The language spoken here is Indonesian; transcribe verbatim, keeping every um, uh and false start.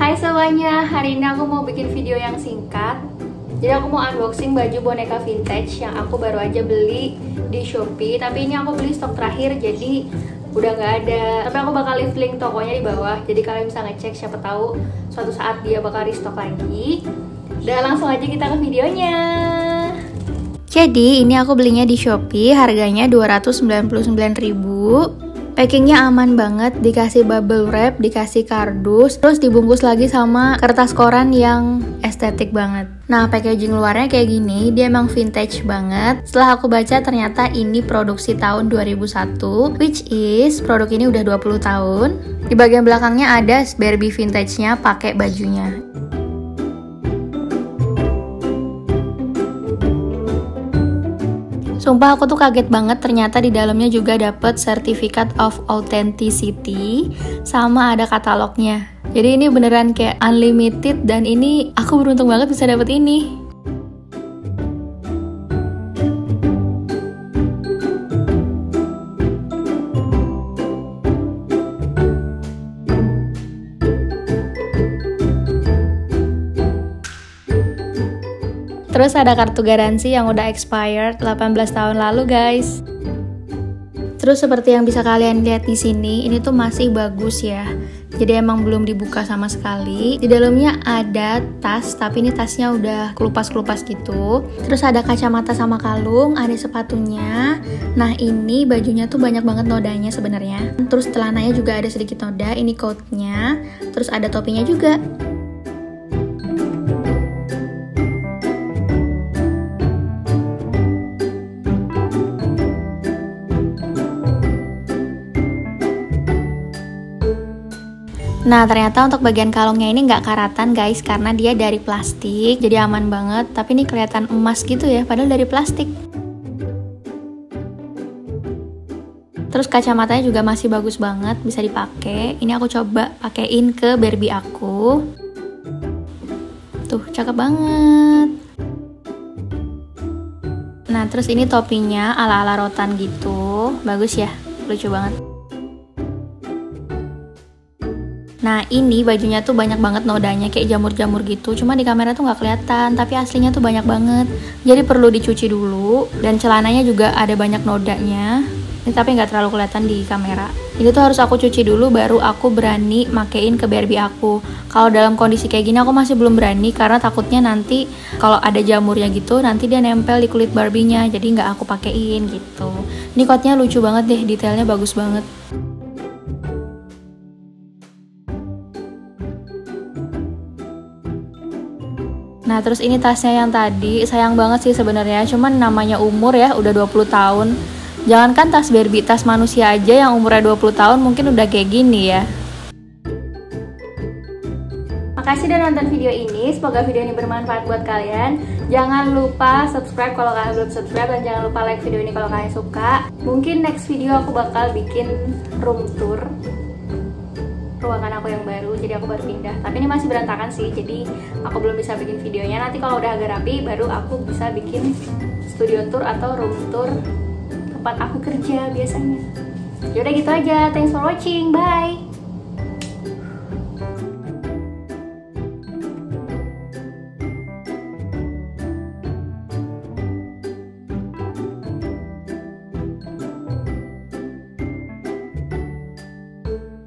Hai semuanya, hari ini aku mau bikin video yang singkat. Jadi aku mau unboxing baju boneka vintage yang aku baru aja beli di Shopee. Tapi ini aku beli stok terakhir, jadi udah nggak ada. Tapi aku bakal leave link tokonya di bawah, jadi kalian bisa ngecek, siapa tahu suatu saat dia bakal restock lagi. Dan langsung aja kita ke videonya. Jadi ini aku belinya di Shopee, harganya dua ratus sembilan puluh sembilan ribu. Packingnya aman banget, dikasih bubble wrap, dikasih kardus, terus dibungkus lagi sama kertas koran yang estetik banget. Nah, packaging luarnya kayak gini, dia emang vintage banget. Setelah aku baca, ternyata ini produksi tahun dua ribu satu, which is produk ini udah dua puluh tahun. Di bagian belakangnya ada Barbie vintage-nya pakai bajunya. Sumpah aku tuh kaget banget, ternyata di dalamnya juga dapet Certificate of Authenticity sama ada katalognya. Jadi ini beneran kayak unlimited dan ini aku beruntung banget bisa dapet ini. Terus ada kartu garansi yang udah expired delapan belas tahun lalu, guys. Terus seperti yang bisa kalian lihat di sini, ini tuh masih bagus ya. Jadi emang belum dibuka sama sekali. Di dalamnya ada tas, tapi ini tasnya udah kelupas-kelupas gitu. Terus ada kacamata sama kalung, ada sepatunya. Nah, ini bajunya tuh banyak banget nodanya sebenarnya. Terus celananya juga ada sedikit noda, ini coatnya. Terus ada topinya juga. Nah, ternyata untuk bagian kalungnya ini nggak karatan guys, karena dia dari plastik, jadi aman banget. Tapi ini kelihatan emas gitu ya, padahal dari plastik. Terus kacamatanya juga masih bagus banget, bisa dipakai. Ini aku coba pakein ke Barbie aku. Tuh, cakep banget. Nah, terus ini topinya ala-ala rotan gitu, bagus ya, lucu banget. Nah, ini bajunya tuh banyak banget nodanya kayak jamur-jamur gitu. Cuma di kamera tuh nggak kelihatan, tapi aslinya tuh banyak banget. Jadi perlu dicuci dulu. Dan celananya juga ada banyak nodanya. Ini tapi nggak terlalu kelihatan di kamera. Ini tuh harus aku cuci dulu baru aku berani makein ke Barbie aku. Kalau dalam kondisi kayak gini aku masih belum berani karena takutnya nanti kalau ada jamurnya gitu nanti dia nempel di kulit Barbie-nya. Jadi nggak aku pakein gitu. Ini coatnya lucu banget deh, detailnya bagus banget. Nah, terus ini tasnya yang tadi, sayang banget sih sebenarnya, cuman namanya umur ya, udah dua puluh tahun. Jangankan tas Barbie, tas manusia aja yang umurnya dua puluh tahun mungkin udah kayak gini ya. Makasih udah nonton video ini, semoga video ini bermanfaat buat kalian. Jangan lupa subscribe kalau kalian belum subscribe, dan jangan lupa like video ini kalau kalian suka. Mungkin next video aku bakal bikin room tour ruangan aku yang baru, jadi aku baru pindah. Tapi ini masih berantakan sih, jadi aku belum bisa bikin videonya. Nanti kalau udah agak rapi, baru aku bisa bikin studio tour atau room tour tempat aku kerja biasanya. Yaudah gitu aja, thanks for watching, bye!